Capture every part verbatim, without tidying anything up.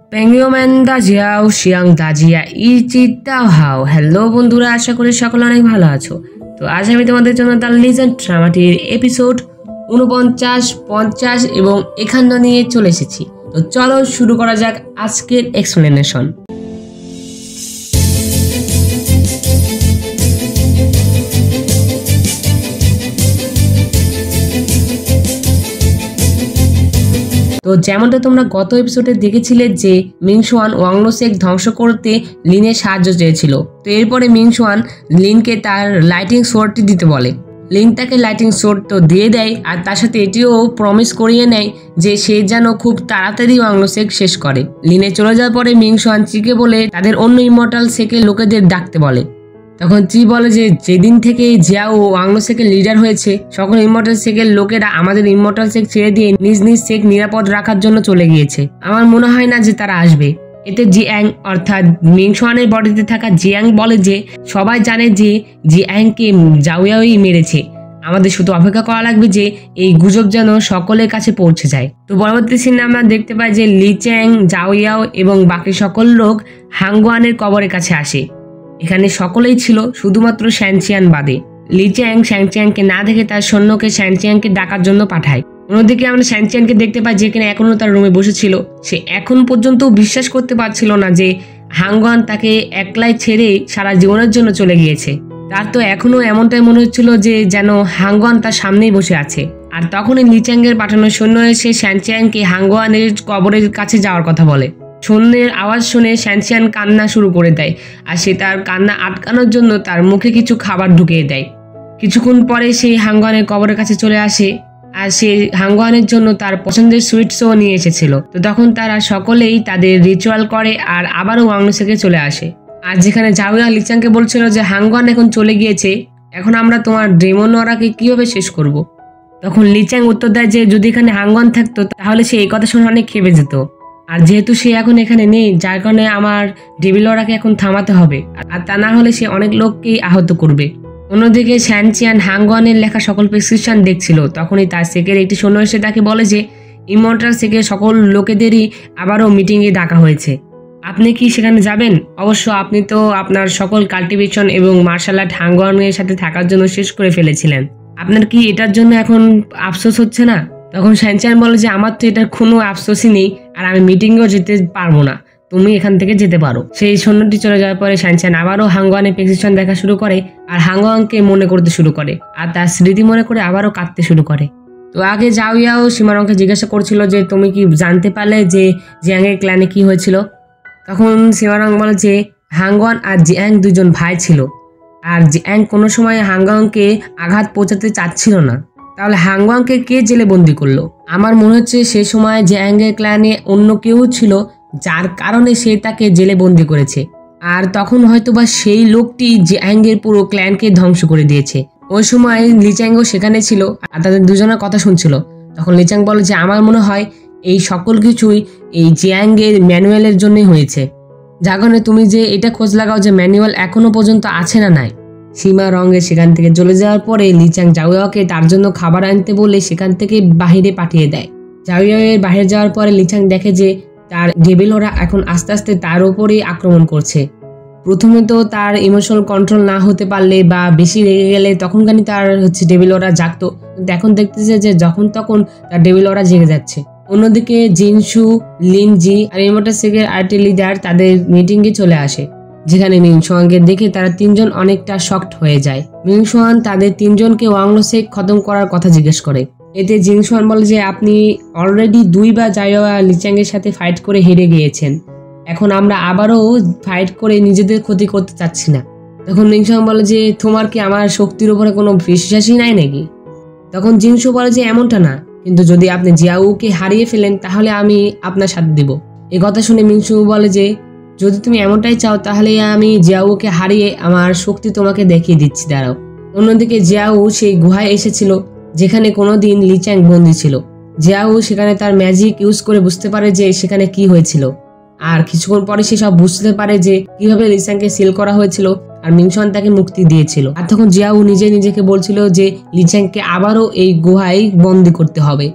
Penguin দাজিয়াও শিয়াং দাজিয়া ইচিতা হাও। হ্যালো বন্ধুরা, আশা করি সকলে অনেক ভালো আছো। তো আজ আমি তোমাদের জন্য দ্য লিজেন্ড ড্রামাটির এপিসোড উনপঞ্চাশ, পঞ্চাশ এবং একান্ন নিয়ে চলে এসেছি। তো চলো শুরু করা যাক আজকের এক্সপ্লেনেশন। তো যেমনটা তোমরা গত এপিসোডে দেখেছিলে যে মিংশুয়ান ওয়াংলোসেক ধ্বংস করতে লিনের সাহায্য চেয়েছিল। তো এরপরে মিংশুয়ান লিনকে তার লাইটিং সোর্ডটি দিতে বলে। লিন তাকে লাইটিং সোর্ড তো দিয়ে দেয়, আর তার সাথে এটিও প্রমিস করিয়ে নেয় যে সে যেন খুব তাড়াতাড়ি ওয়াংলোসেক শেষ করে। লিনে চলে যাওয়ার পরে মিংশুয়ান চিকে বলে তাদের অন্য ইমর্টাল সেকের লোকেদের ডাকতে বলে। তখন চি বলে যে যেদিন থেকে জিয়াও ওয়াংলোসেকের লিডার হয়েছে, সকল ইমর্টাল সেকের লোকেরা আমাদের ইমর্টাল সেক ছেড়ে দিয়ে নিজ নিজ সেক নিরাপদ রাখার জন্য চলে গিয়েছে। আমার মনে হয় না যে তারা আসবে। এতে জিয়াং অর্থাৎ মিংশুয়ানের বডিতে থাকা জিয়াং বলে যে সবাই জানে যে জিয়াংকে জাওয়াওই মেরেছে, আমাদের শুধু অপেক্ষা করা লাগবে যে এই গুজব যেন সকলের কাছে পৌঁছে যায়। তো পরবর্তী সিনে আমরা দেখতে পাই যে লি চ্যাং, জাওয়াও এবং বাকি সকল লোক হাংগুয়ানের কবরের কাছে আসে। এখানে সকলেই ছিল, শুধুমাত্র শ্যানচিয়ান বাদে। লি চ্যাং শ্যানচিয়ানকে না দেখে তার সৈন্যকে শ্যানচিয়ানকে ডাকার জন্য পাঠায়। অন্যদিকে আমরা শ্যানচিয়ানকে দেখতে পাই যেখানে এখনো তার রুমে বসেছিল। সে এখন পর্যন্ত বিশ্বাস করতে পারছিল না যে হাংগুয়ান তাকে একলাই ছেড়ে সারা জীবনের জন্য চলে গিয়েছে। তার তো এখনো এমনটাই মনে হচ্ছিল যে যেন হাংগুয়ান তার সামনেই বসে আছে। আর তখনই লি চ্যাংয়ের পাঠানো সৈন্য এসে শ্যানচিয়ানকে হাংগুয়ানের কবরের কাছে যাওয়ার কথা বলে। সৈন্যের আওয়াজ শুনে শ্যানচিয়ান কান্না শুরু করে দেয়, আর সে তার কান্না আটকানোর জন্য তার মুখে কিছু খাবার ঢুকিয়ে দেয়। কিছুক্ষণ পরে সেই হাংগুয়ানের কবরের কাছে চলে আসে, আর সে হাংগুয়ানের জন্য তার পছন্দের সুইটসও নিয়ে এসেছিল। তো তখন তারা সকলেই তাদের রিচুয়াল করে আর আবারও ওয়াংলোসেকে চলে আসে। আর যেখানে জাওয়া লি চ্যাংকে বলছিল যে হাংগুয়ান এখন চলে গিয়েছে, এখন আমরা তোমার ডেমন ওরাকে কিভাবে শেষ করব। তখন লি চ্যাং উত্তর দেয় যে যদি এখানে হাংগুয়ান থাকতো তাহলে সে এই কথা শুনে অনেক খেপে যেত, আর যেহেতু সে এখন এখানে নেই যার কারণে আমার ডেভিলরাকে এখন থামাতে হবে, আর তা না হলে সে অনেক লোককেই আহত করবে। অন্যদিকে শ্যানচিয়ান হাংগুয়ানের লেখা সকল প্রেসক্রিপশন দেখছিল। তখনই তার সেকের একটি সৈন্য এসে তাকে বলে যে ইমর্টাল সেকের সকল লোকেদেরই আবারও মিটিংয়ে ডাকা হয়েছে, আপনি কি সেখানে যাবেন? অবশ্য আপনি তো আপনার সকল কাল্টিভেশন এবং মার্শাল আর্ট হাংগুয়ানের সাথে থাকার জন্য শেষ করে ফেলেছিলেন, আপনার কি এটার জন্য এখন আফসোস হচ্ছে না? তখন শ্যানচিয়ান বলে যে আমার তো এটার কোনো আফসোসই নেই, আর আমি মিটিংয়েও যেতে পারবো না, তুমি এখান থেকে যেতে পারো। সেই সৈন্যটি চলে যাওয়ার পরে শ্যানচিয়ান আবারও হাংগুয়ানের প্রেসক্রিপশন দেখা শুরু করে, আর হাংগুয়ানকে মনে করতে শুরু করে, আর তার স্মৃতি মনে করে আবারও কাঁদতে শুরু করে। তো আগে জাওয়াও সীমারংকে জিজ্ঞাসা করছিল যে তুমি কি জানতে পারলে যে জিয়াংয়ের ক্ল্যানে কি হয়েছিল? তখন সীমারং বলে যে হাংগুয়ান আর জিয়াং দুজন ভাই ছিল, আর জিয়াং কোনো সময় হাংগুয়ানকে আঘাত পৌঁছাতে চাচ্ছিল না। তাহলে হাংগুয়ানকে কে জেলে বন্দি করলো? আমার মনে হচ্ছে সে সময় জিয়াংয়ের ক্ল্যানে অন্য কেউ ছিল, যার কারণে সে তাকে জেলে বন্দি করেছে, আর তখন হয়তোবা সেই লোকটি জিয়াংয়ের পুরো ক্ল্যানকে ধ্বংস করে দিয়েছে। ওই সময় লি চ্যাংও সেখানে ছিল আর তাদের দুজনের কথা শুনছিল। তখন লি চ্যাং বলে যে আমার মনে হয় এই সকল কিছুই এই জিয়াংয়ের ম্যানুয়ালের জন্যই হয়েছে, যার কারণে তুমি যে এটা খোঁজ লাগাও যে ম্যানুয়াল এখনো পর্যন্ত আছে না নাই। সীমা রঙে সেখান থেকে চলে যাওয়ার পরে লি চ্যাং জাওয়াওকে তার জন্য খাবার আনতে বলে সেখান থেকে বাহিরে পাঠিয়ে দেয়। জাওয়াওয়ের বাইরে যাওয়ার পরে লি চ্যাং দেখে যে তার ডেভিলরা এখন আস্তে আস্তে তার উপরেই আক্রমণ করছে। প্রথমে তো তার ইমোশনাল কন্ট্রোল না হতে পারলে বা বেশি রেগে গেলে তখনখানি তার হচ্ছে ডেভিলরা জাগতো, কিন্তু এখন দেখতেছে যে যখন তখন তার ডেভিলরা জেগে যাচ্ছে। অন্যদিকে জিনসু, লিনজি আর ইমর্টাল সেকের আরেকটি লিডার তাদের মিটিংয়ে চলে আসে, যেখানে মিংশুয়ানকে দেখে তারা তিনজন অনেকটা শকড হয়ে যায়। মিংশুয়ান তাদের তিনজনকে ওয়াংলোসেক খতম করার কথা জিজ্ঞেস করে। এতে জিনশুয়ান বলে যে আপনি অলরেডি দুইবার জাওয়া লি চ্যাংয়ের সাথে ফাইট করে হেরে গিয়েছেন, এখন আমরা আবারও ফাইট করে নিজেদের ক্ষতি করতে চাচ্ছি না। তখন মিংশুয়ান বলে যে তোমার কি আমার শক্তির উপরে কোনো বিশ্বাসই নাই নাকি? তখন জিনসু বলে যে এমনটা না, কিন্তু যদি আপনি জিয়াওকে হারিয়ে ফেলেন তাহলে আমি আপনার সাথে দিব। এই কথা শুনে মিংসু বলে যে যদি তুমি এমনটাই চাও তাহলে আমি জিয়াওকে হারিয়ে আমার শক্তি তোমাকে দেখিয়ে দিচ্ছি, দাঁড়াও। অন্যদিকে জিয়াও সেই গুহায় এসেছিল যেখানে কোনোদিন লি চ্যাং বন্দী ছিল। জিয়াও সেখানে তার ম্যাজিক ইউজ করে বুঝতে পারে যে সেখানে কি হয়েছিল, আর কিছুক্ষণ পরে সে সব বুঝতে পারে যে কিভাবে লি চ্যাংকে সিল করা হয়েছিল আর মিংশুয়ান তাকে মুক্তি দিয়েছিল। আর তখন জিয়াও নিজে নিজেকে বলছিল যে লি চ্যাংকে আবারও এই গুহায় বন্দী করতে হবে।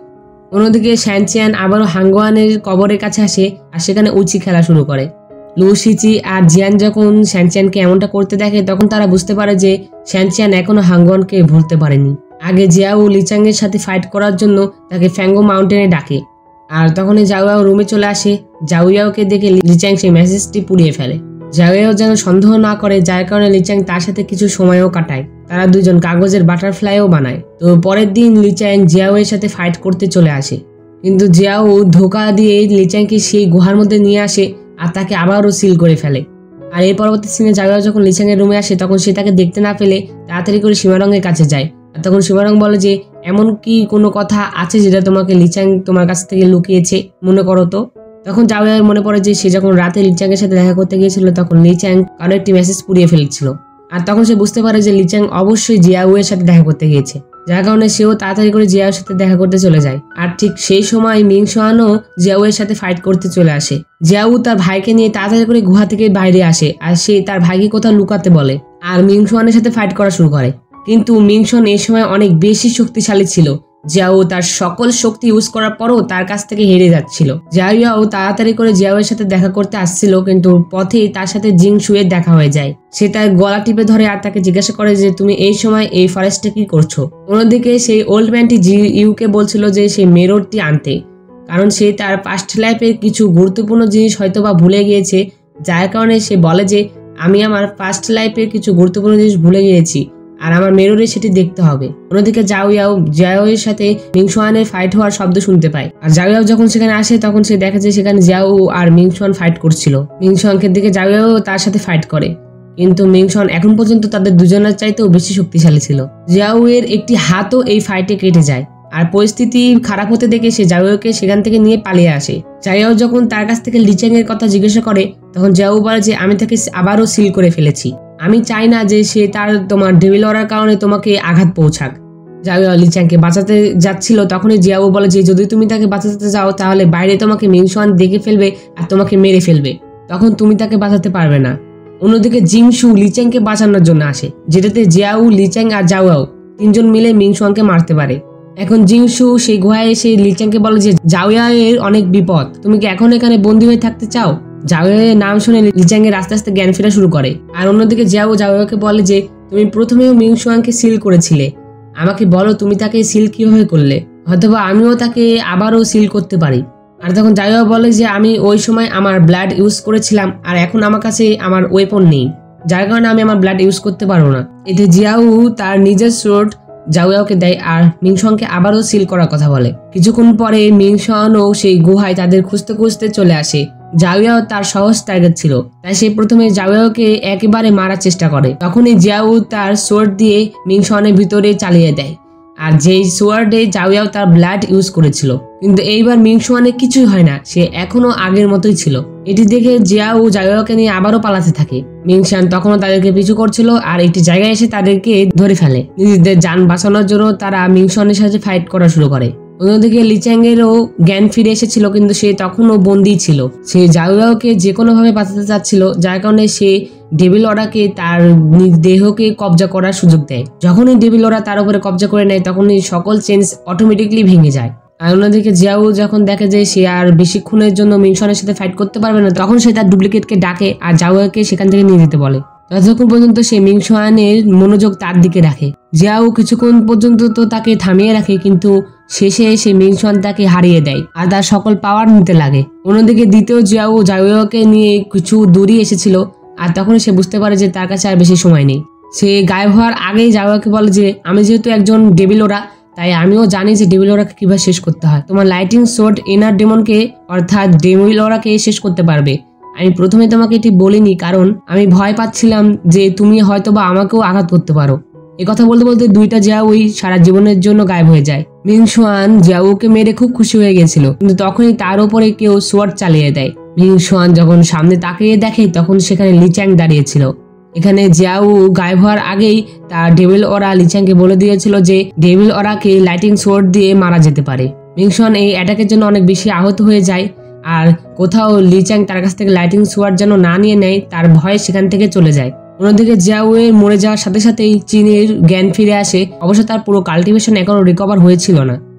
অন্যদিকে শ্যানচিয়ান আবারও হাঙ্গওয়ানের কবরের কাছে আসে আর সেখানে উচি খেলা শুরু করে। লু শিচি আর জিয়ান যখন শ্যানচিয়ানকে এমনটা করতে দেখে তখন তারা বুঝতে পারে যে শ্যানচিয়ান এখনো হাঙ্গওয়ানকে ভুলতে পারেনি। আগে জিয়াও লিচাং এর সাথে ফাইট করার জন্য তাকে ফ্যাঙ্গো মাউন্টেনে ডাকে, আর তখনই জাওয়াও রুমে চলে আসে। জাওয়াওকে দেখে লিচাং সেই মেসেজটি পুড়িয়ে ফেলে। জাওয়াও যেন সন্দেহ না করে, যার কারণে লিচাং তার সাথে কিছু সময়ও কাটায়। তারা দুজন কাগজের বাটারফ্লাইও বানায়। তো পরের দিন লিচাং জিয়াওয়ের সাথে ফাইট করতে চলে আসে, কিন্তু জিয়াও ধোকা দিয়ে লিচাংকে সেই গুহার মধ্যে নিয়ে আসে আর তাকে আবারও সিল করে ফেলে। আর এই পরবর্তী সিনে জাওয়াও যখন লিচাং এর রুমে আসে তখন সে তাকে দেখতে না পেলে তাড়াতাড়ি করে সীমারঙের কাছে যায়। আর তখন সীমারং বলে যে এমন কি কোনো কথা আছে যেটা তোমাকে লিচাং তোমার কাছ থেকে লুকিয়েছে, মনে করো তো। তখন জাওয়াওয়ের মনে পড়ে যে সে যখন রাতে লিচাং এর সাথে দেখা করতে গিয়েছিল তখন লিচাং কারো একটি মেসেজ পুড়িয়ে ফেলেছিল। আর তখন সে বুঝতে পারে যে লিচাং অবশ্যই জিয়াওয়ের সাথে দেখা করতে গিয়েছে, যার কারণে সেও তাড়াতাড়ি করে জিয়াওয়ের সাথে দেখা করতে চলে যায়। আর ঠিক সেই সময় মিংশুয়ানও জিয়াওয়ের সাথে ফাইট করতে চলে আসে। জিয়াও তার ভাইকে নিয়ে তাড়াতাড়ি করে গুহা থেকে বাইরে আসে আর সে তার ভাইকে কোথাও লুকাতে বলে আর মিংশুয়ানের সাথে ফাইট করা শুরু করে। কিন্তু মিংশুয়ান এই সময় অনেক বেশি শক্তিশালী ছিল। জিয়াও তার সকল শক্তি ইউজ করার পরও তার কাছ থেকে হেরে যাচ্ছিল। জিয়াও তাড়াতাড়ি করে জিয়াওয়ের সাথে দেখা করতে আসছিল, কিন্তু পথেই তার সাথে জিং শুয়ের দেখা হয়ে যায়। সে তার গলা টিপে ধরে আর তাকে জিজ্ঞাসা করে যে তুমি এই সময় এই ফরেস্টে কি করছো। অন্যদিকে সেই ওল্ড ম্যানটি জি ইউকে বলছিল যে সেই মেররটি আনতে, কারণ সে তার পাস্ট লাইফের কিছু গুরুত্বপূর্ণ জিনিস হয়তো বা ভুলে গিয়েছে, যার কারণে সে বলে যে আমি আমার পাস্ট লাইফের কিছু গুরুত্বপূর্ণ জিনিস ভুলে গিয়েছি আর আমার মেররে সেটি দেখতে হবে। অন্যদিকে জাওয়াও জিয়াওয়ের সাথে মিংশুয়ানের ফাইট হওয়ার শব্দ শুনতে পায়। আর জাওয়াও যখন সেখানে আসে তখন সে দেখে যে সেখানে জিয়াও আর মিংশুয়ান ফাইট করছিল। মিংশুয়ানকে দিকে জাওয়াও তার সাথে ফাইট করে, কিন্তু মিংশুয়ান এখন পর্যন্ত তাদের দুজনের চাইতেও বেশি শক্তিশালী ছিল। জিয়াওয়ের একটি হাতও এই ফাইটে কেটে যায়। আর পরিস্থিতি খারাপ হতে দেখে সে জাওয়াওকে সেখান থেকে নিয়ে পালিয়ে আসে। জাওয়াও যখন তার কাছ থেকে লিচাং এর কথা জিজ্ঞাসা করে তখন জিয়াও বলে যে আমি তাকে আবারও সিল করে ফেলেছি, আমি চাই না যে সে তার তোমার ডেভিল অরার কারণে তোমাকে আঘাত পৌঁছাক। জাওয়াও লিচাংকে বাঁচাতে যাচ্ছিল, তখনই জিয়াও বলে যে যদি তুমি তাকে বাঁচাতে যাও তাহলে বাইরে তোমাকে মিংশুয়ান দেখে ফেলবে আর তোমাকে মেরে ফেলবে, তখন তুমি তাকে বাঁচাতে পারবে না। অন্যদিকে জিংশু লিচাংকে বাঁচানোর জন্য আসে, যেটাতে জিয়াও, লিচাং আর জাওয়াও তিনজন মিলে মিংশুয়ানকে মারতে পারে। এখন জিংশু সেই গুহায় এসে লিচাংকে বলে যে জাওয়াওয়ের অনেক বিপদ, তুমি কি এখন এখানে বন্দী হয়ে থাকতে চাও? জাওয়াওয়ের নাম শুনে লিচাং এর আস্তে আস্তে জ্ঞান ফেরা শুরু করে। আর অন্যদিকে জিয়াও জাওয়াওকে বলে যে তুমি প্রথমেও মিংশুয়ানকে সিল করেছিলে, আমাকে বলো তুমি তাকে সিল কিভাবে করলে, হয়তোবা আমিও তাকে আবারও সিল করতে পারি। আর তখন জাওয়াও বলে যে আমি ওই সময় আমার ব্লাড ইউজ করেছিলাম আর এখন আমার কাছে আমার ওয়েপন নেই, যার কারণে আমি আমার ব্লাড ইউজ করতে পারবো না। এতে জিয়াও তার নিজের সোর্ড জাওয়াওকে দেয় আর মিংশুয়ানকে আবারও সিল করার কথা বলে। কিছুক্ষণ পরে মিংশুয়ানও সেই গুহায় তাদের খুঁজতে খুঁজতে চলে আসে। জাওয়াও তার সহজ টার্গেট ছিল, তাই সে প্রথমে জাওয়াওকে একেবারে মারার চেষ্টা করে। তখনই জিয়াও তার সোয়ার্ড দিয়ে মিংশুয়ানের ভিতরে চালিয়ে দেয়, আর যেই সোয়ার্ডে জাওয়াও তার ব্লাড ইউজ করেছিল। কিন্তু এইবার মিংশুয়ানের কিছুই হয় না, সে এখনো আগের মতোই ছিল। এটি দেখে জিয়াও জাওয়াওকে নিয়ে আবারও পালাতে থাকে। মিংশুয়ান তখনও তাদেরকে পিছু করছিল আর একটি জায়গায় এসে তাদেরকে ধরে ফেলে। নিজেদের যান বাঁচানোর জন্য তারা মিংশুয়ানের সাথে ফাইট করা শুরু করে। অন্যদিকে লিচাং এরও জ্ঞান ফিরে এসেছিল, কিন্তু সে তখনও বন্দী ছিল। সে জাওয়াওকে যে কোনো ভাবে বাঁচাতে চাচ্ছিল, যার কারণে সে ডেভিল অরাকে তার দেহকে কবজা করার সুযোগ দেয়। যখনই ডেভিল অরা তার উপরে কবজা করে নেয় তখনই সকল চেঞ্জ অটোমেটিকলি ভেঙে যায়। আর অন্যদিকে জিয়াও যখন দেখে যে সে আর বেশিক্ষণের জন্য মিংশুয়ানের সাথে ফাইট করতে পারবে না, তখন সে তার ডুপ্লিকেটকে ডাকে আর জাওয়াওকে সেখান থেকে নিয়ে যেতে বলে। ততক্ষণ পর্যন্ত সে মিংশুয়ানের মনোযোগ তার দিকে রাখে। জিয়াও কিছুক্ষণ পর্যন্ত তো তাকে থামিয়ে রাখে, কিন্তু শেষে সে মিংশুয়ান তাকে হারিয়ে দেয় আর তার সকল পাওয়ার নিতে লাগে। অন্যদিকে দ্বিতীয় জিয়াও জাওয়াওকে নিয়ে কিছু দূরই এসেছিল, আর তখন সে বুঝতে পারে যে তার কাছে আর বেশি সময় নেই। সে গায়েব হওয়ার আগেই জাওয়াওকে বলে যে আমি যেহেতু একজন ডেভিল ওরা, তাই আমিও জানি যে ডেভিল ওরাকে কিভাবে শেষ করতে হয়। তোমার লাইটিং সোর্ড ইনার ডেমনকে অর্থাৎ ডেভিল ওরাকে শেষ করতে পারবে। আমি প্রথমে তোমাকে এটি বলিনি কারণ আমি ভয় পাচ্ছিলাম যে তুমি হয়তোবা আমাকেও আঘাত করতে পারো। এ কথা বলতে বলতে দুইটা জিয়াওই সারা জীবনের জন্য গায়েব হয়ে যায়। মিংশুয়ান জিয়াওকে মেরে খুব খুশি হয়ে গেছিল, কিন্তু তখনই তার উপরে কেউ সোয়ার্ড চালিয়ে দেয়। মিংশুয়ান যখন সামনে তাকিয়ে দেখে তখন সেখানে লিচাং দাঁড়িয়েছিল। এখানে জিয়াও গায়েব হওয়ার আগেই তার ডেভিল ওরা লিচাংকে বলে দিয়েছিল যে ডেভিল ওরাকে লাইটিং সোয়ার্ড দিয়ে মারা যেতে পারে। মিংশুয়ান এই অ্যাটাকের জন্য অনেক বেশি আহত হয়ে যায়, আর কোথাও লিচাং তার কাছ থেকে লাইটিং সোয়ার্ড যেন না নিয়ে নেয় তার ভয়ে সেখান থেকে চলে যায়। অন্যদিকে জিয়াওয়ের মরে যাওয়ার সাথে সাথেই চীনের জ্ঞান ফিরে আসে। অবশ্য তার পুরো কাল্টিভেশন এখনো রিকভার হয়েছিল না।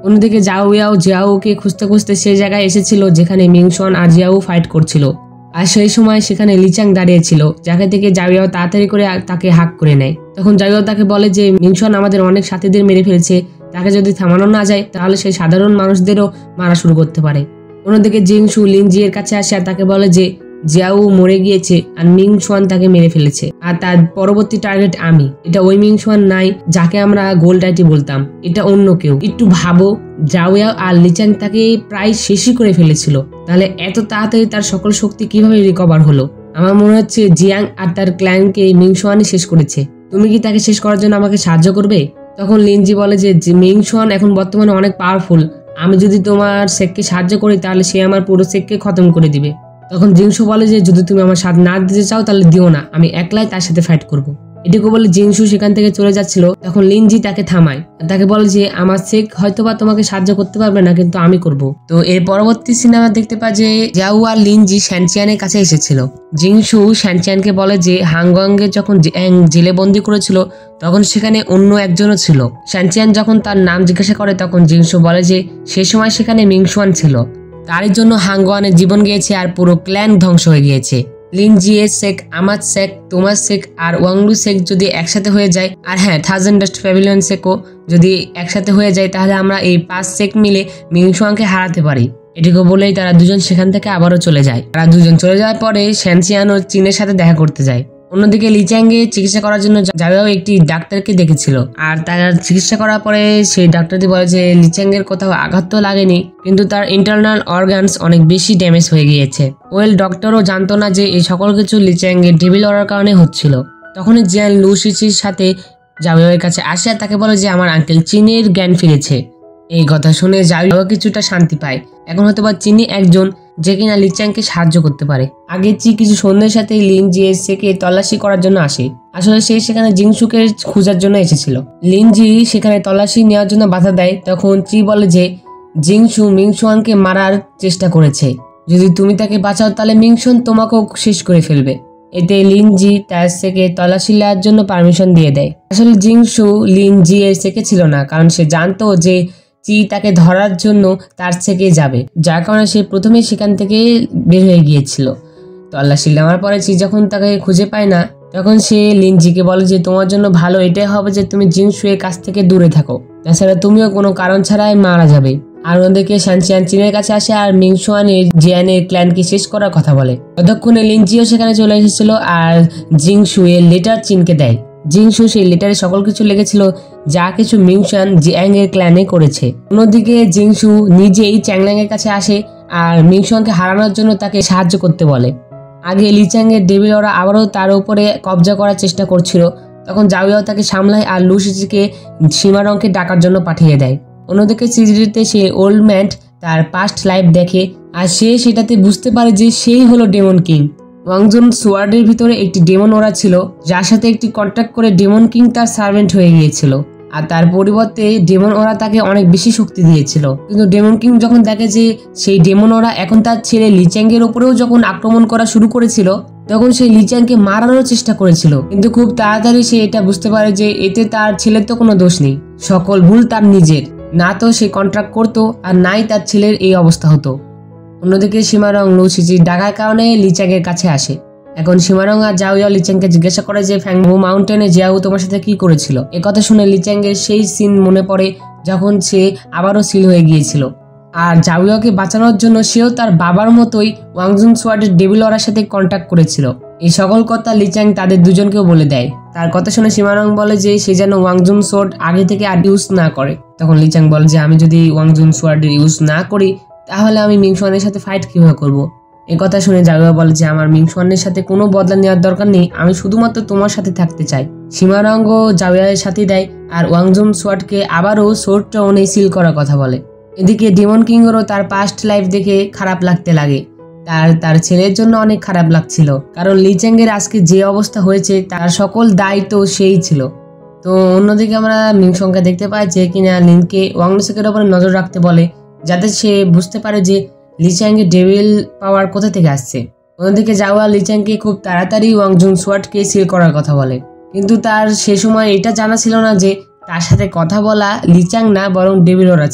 অন্যদিকে জাও ইয়াও জিয়াওকে খুঁজতে খুঁজতে সেই জায়গায় এসেছিল যেখানে মিংশন আর জিয়াও ফাইট করছিল। আর সেই সময় সেখানে লিচাং দাঁড়িয়েছিল, যাকে থেকে জাও ইয়াও তাড়াতাড়ি করে তাকে হাক করে নেয়। তখন জাও ইয়াও তাকে বলে যে মিংশন আমাদের অনেক সাথীদের মেরে ফেলেছে, তাকে যদি থামানো না যায় তাহলে সেই সাধারণ মানুষদেরও মারা শুরু করতে পারে। অন্যদিকে জিংশু লিনজি এর কাছে আসে আর তাকে বলে যে জিয়াও মরে গিয়েছে আর মিংশুয়ান তাকে মেরে ফেলেছে, আর তার পরবর্তী টার্গেট আমি। এটা ওই মিংশুয়ান নাই যাকে আমরা গোল্ড আইটি বলতাম, এটা অন্য কেউ। একটু ভাবো, জাও ইয়াও আর লিচাং তাকে প্রায় শেষই করে ফেলেছিল, তাহলে এত তাড়াতাড়ি তার সকল শক্তি কিভাবে রিকভার হলো? আমার মনে হচ্ছে জিয়াং আর তার ক্ল্যানকে মিংশুয়ানই শেষ করেছে। তুমি কি তাকে শেষ করার জন্য আমাকে সাহায্য করবে? তখন লিনজি বলে যে মিংশুয়ান এখন বর্তমানে অনেক পাওয়ারফুল, আমি যদি তোমার সেককে সাহায্য করি তাহলে সে আমার পুরো সেককে খতম করে দিবে। তখন জিংশু বলে যে যদি তুমি আমার সাথ না দিতে চাও তাহলে দিও না, আমি একলাই তার সাথে ফাইট করব। এটুকু বলে জিংশু সেখান থেকে চলে যাচ্ছিল, তখন লিনজি তাকে থামায়, তাকে বলে যে আমার সেক হয়তোবা তোমাকে সাহায্য করতে পারবে না, কিন্তু আমি করব। তো এর পরবর্তী সিনেমা দেখতে পাই যে জাও আর লিনজি শ্যানচিয়ানের কাছে এসেছিল। জিংশু শ্যানচিয়ানকে বলে যে হাংগংকে যখন জেলে বন্দি করেছিল তখন সেখানে অন্য একজনও ছিল। শ্যানচিয়ান যখন তার নাম জিজ্ঞাসা করে তখন জিংশু বলে যে সে সময় সেখানে মিংশুয়ান ছিল, তারই জন্য হাংগওয়ানের জীবন গিয়েছে আর পুরো ক্ল্যান ধ্বংস হয়ে গিয়েছে। লিনজিয়ের শেখ, আমার শেখ, তোমার শেখ আর ওয়াংলু শেখ যদি একসাথে হয়ে যায়, আর হ্যাঁ থাউজেন্ড ডাস্ট প্যাভিলিয়ন শেখও যদি একসাথে হয়ে যায়, তাহলে আমরা এই পাঁচ শেখ মিলে মিংশুয়ানকে হারাতে পারি। এটুকু বলেই তারা দুজন সেখান থেকে আবারও চলে যায়। তারা দুজন চলে যাওয়ার পরে শ্যানচিয়ান ও চীনের সাথে দেখা করতে যায়। অন্যদিকে লিচ্যাংকে চিকিৎসা করার জন্য জাও একটি ডাক্তারকে দেখেছিল, আর তার চিকিৎসা করার পরে সেই ডাক্তারটি বলে যে লিচ্যাংয়ের কোথাও আঘাত তো লাগেনি, কিন্তু তার ইন্টারনাল অর্গানস অনেক বেশি ড্যামেজ হয়ে গিয়েছে। ওয়েল ডক্টরও জানতো না যে এই সকল কিছু লিচ্যাংয়ের ডেভিল অরার কারণে হচ্ছিল। তখনই জিয়ান লুসিচির সাথে জাওয়ের কাছে আসে আর তাকে বলে যে আমার আঙ্কেল চিনের জ্ঞান ফিরেছে। এই কথা শুনে জাও কিছুটা শান্তি পায়, এখন হয়তো বা চিনি একজন যে কিনা লিচ্যাংকে সাহায্য করতে পারে। আগে চি কিছু সন্ধ্যের সাথে লিন জিএসকে তল্লাশি করার জন্য আসে, আসলে সে সেখানে জিংশুকে খোঁজার জন্য এসেছিল। লিনজি সেখানে তল্লাশি নেওয়ার জন্য বাধা দেয়, তখন চি বলে যে জিংশু মিংশুয়ানকে মারার চেষ্টা করেছে, যদি তুমি তাকে বাঁচাও তাহলে মিংশুয়ান তোমাকেও শেষ করে ফেলবে। এতে লিনজি তার সেকে তল্লাশি নেওয়ার জন্য পারমিশন দিয়ে দেয়। আসলে জিংশু লিনজি এর সেকে ছিল না, কারণ সে জানতো যে চি তাকে ধরার জন্য তার থেকে যাবে, যার কারণে সে প্রথমে সেখান থেকে বের হয়ে গিয়েছিল। তল্লাশি নেওয়ার পরে চি যখন তাকে খুঁজে পায় না, তখন সে লিনজিকে বলে যে তোমার জন্য ভালো এটাই হবে যে তুমি জিংশু এর কাছ থেকে দূরে থাকো, তাছাড়া তুমিও কোনো কারণ ছাড়াই মারা যাবে। আর ওদেরকে শ্যানচিয়ান চীনের কাছে আসে আর মিংশুয়ানের জিয়ানের ক্ল্যানকে শেষ করার কথা বলে। ততক্ষণে লিনজিও সেখানে চলে এসেছিল আর জিংশু এর লেটার চীনকে দেয়। জিংশু সেই লেটারে সকল কিছু লেগেছিল যা কিছু মিংশুয়ান জিয়াং এর ক্ল্যানে করেছে। অন্যদিকে জিংশু নিজেই চ্যাংল্যাং এর কাছে আসে আর মিংশুয়ানকে হারানোর জন্য তাকে সাহায্য করতে বলে। আগে লিচ্যাং এর ডেভিল ওরা আবারও তার উপরে কবজা করার চেষ্টা করছিল, তখন জাও ইয়াও তাকে সামলায় আর লুসিচিকে সীমারংকে ডাকার জন্য পাঠিয়ে দেয়। অন্যদিকে সিজরিতে সে ওল্ড ম্যান তার পাস্ট লাইফ দেখে আর সে সেটাতে বুঝতে পারে যে সেই হলো ডেমন কিং। ওয়াংজুন সোয়ার্ডের ভিতরে একটি ডেমন ওরা ছিল, যার সাথে একটি কন্ট্যাক্ট করে ডেমন কিং তার সার্ভেন্ট হয়ে গিয়েছিল, আর তার পরিবর্তে ডেমন ওরা তাকে অনেক বেশি শক্তি দিয়েছিল। কিন্তু ডেমন কিং যখন দেখে যে সেই ডেমন ওরা এখন তার ছেলে লিচ্যাং এর উপরেও যখন আক্রমণ করা শুরু করেছিল, তখন সেই লিচ্যাংকে মারানোর চেষ্টা করেছিল, কিন্তু খুব তাড়াতাড়ি সে এটা বুঝতে পারে যে এতে তার ছেলের তো কোনো দোষ নেই, সকল ভুল তার নিজের, না তো সে কন্ট্রাক্ট করতো আর নাই তার ছেলের এই অবস্থা হতো। অন্যদিকে সীমারং লুসিচি ডাকার কারণে লিচ্যাং এর কাছে আসে। এখন সীমারং আর জাও ইয়াও লিচ্যাংকে জিজ্ঞাসা করে যে ফ্যাংহো মাউন্টেনে জিয়াও তোমার সাথে কি করেছিল। একথা শুনে লিচ্যাং এর সেই সিন মনে পড়ে যখন সে আবারও সিল হয়ে গিয়েছিল, আর জাও ইয়াওকে বাঁচানোর জন্য সেও তার বাবার মতোই ওয়াংজুন সোয়ার্ডের ডেভিল ওরার সাথে কন্ট্যাক্ট করেছিল। এই সকল কথা লিচ্যাং তাদের দুজনকেও বলে দেয়। তার কথা শুনে সীমারং বলে যে সে যেন ওয়াংজুন সোয়ার্ড আগে থেকে আর ইউজ না করে। তখন লিচ্যাং বলে যে আমি যদি ওয়াংজুন সোয়ার্ডের ইউজ না করি তাহলে আমি মিংশুয়ানের সাথে ফাইট কিভাবে করব। এই কথা শুনে জাও ইয়াও বলে যে আমার মিংশুয়ানের সাথে কোনো বদলা নেওয়ার দরকার নেই, আমি শুধুমাত্র তোমার সাথে থাকতে চাই। সীমারঙ্গ জাও ইয়াওয়ের সাথে দেয় আর ওয়াংজুন সোয়ার্ডকে আবারও সোর্ড টাউনে সিল করার কথা বলে। এদিকে ডেমন কিংয়েরও তার পাস্ট লাইফ দেখে খারাপ লাগতে লাগে, তার তার ছেলের জন্য অনেক খারাপ লাগছিল, কারণ লিচ্যাং এর আজকে যে অবস্থা হয়েছে তার সকল দায়িত্ব সেই ছিল। তো অন্যদিকে আমরা মিংশুয়ানকে দেখতে পাই যে কিনা লিনকে ওয়াংলুসেকের উপরে নজর রাখতে বলে, যাতে সে বুঝতে পারে যে লিচ্যাং এর ডেভিল পাওয়ার কোথা থেকে আসছে। অন্যদিকে জাও ইয়াও লিচ্যাংকে খুব তাড়াতাড়ি ওয়াংজুন সোয়ার্ডকে সিল করার কথা বলে, কিন্তু তার সে সময় এটা জানা ছিল না যে তার সাথে কথা বলা লিচ্যাং না বরং ডেভিল ওরা ছিল।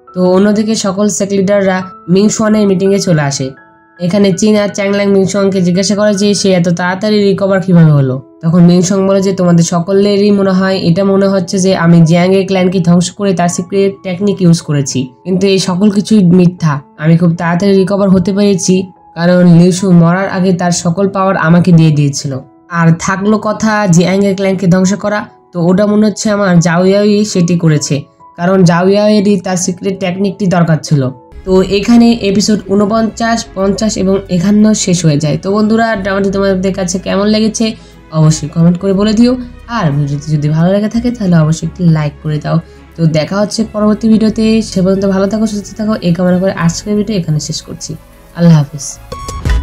তো অন্যদিকে সকল সেক লিডাররা মিংশুয়ানের মিটিংয়ে চলে আসে। এখানে চীন আর চ্যাংল্যাং মিংশুয়ানকে জিজ্ঞাসা করে যে সে এত তাড়াতাড়ি রিকভার কিভাবে হলো। তখন মিংশুয়ান বলে যে তোমাদের সকলেরই মনে হয় এটা মনে হচ্ছে যে আমি জিয়াং এর ক্ল্যানকে ধ্বংস করে তার সিক্রেট টেকনিক ইউজ করেছি, কিন্তু এই সকল কিছুই মিথ্যা। আমি খুব তাড়াতাড়ি রিকভার হতে পেরেছি কারণ লিউশু মরার আগে তার সকল পাওয়ার আমাকে দিয়ে দিয়েছিল। আর থাকলো কথা জিয়াং এর ক্ল্যানকে ধ্বংস করা, তো ওটা মনে হচ্ছে আমার জাওয়াই সেটি করেছে, কারণ জাওয়াইয়েরই তার সিক্রেট টেকনিকটি দরকার ছিল। তো এখানে এপিসোড উনপঞ্চাশ, পঞ্চাশ এবং একান্ন শেষ হয়ে যায়। তো বন্ধুরা, ড্রামাটি তোমাদের কাছে কেমন লেগেছে অবশ্যই কমেন্ট করে বলে দিও। আর ভিডিওটি যদি ভালো লেগে থাকে তাহলে অবশ্যই একটি লাইক করে দাও। তো দেখা হচ্ছে পরবর্তী ভিডিওতে। সে পর্যন্ত ভালো থাকো, সুস্থ থাকো এই কামনা করে আজকের ভিডিও এখানে শেষ করছি। আল্লাহ হাফিজ।